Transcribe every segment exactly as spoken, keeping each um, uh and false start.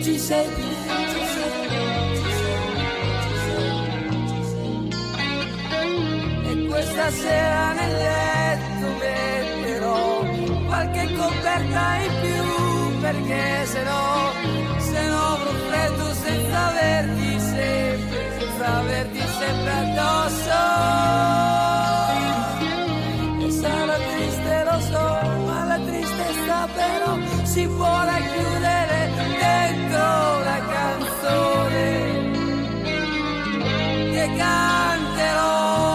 ci sei, ci sei, ci sei. E questa sera nel letto metterò qualche coperta in più, perché se no, se no avrò freddo senza averti sempre, senza averti sempre addosso. E sarà triste, lo so, ma la tristezza però si può racchiudere dentro una canzone che canterò.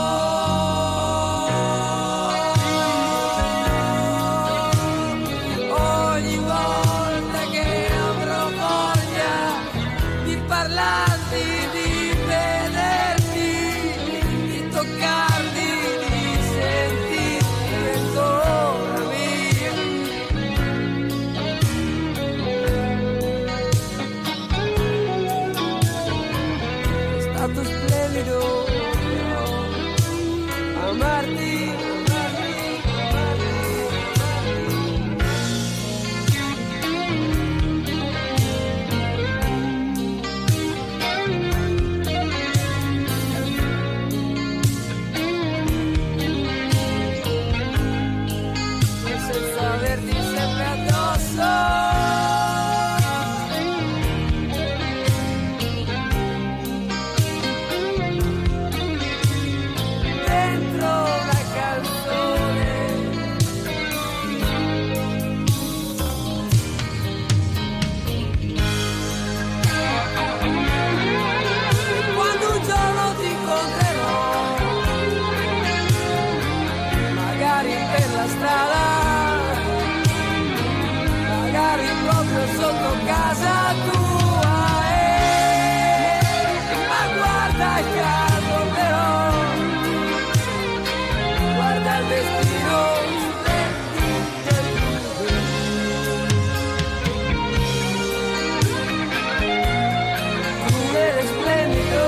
Sotto casa tua, eh, ma guarda caso però, guarda il destino splendido, crudele splendido.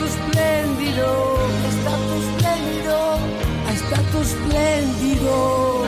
Splendido.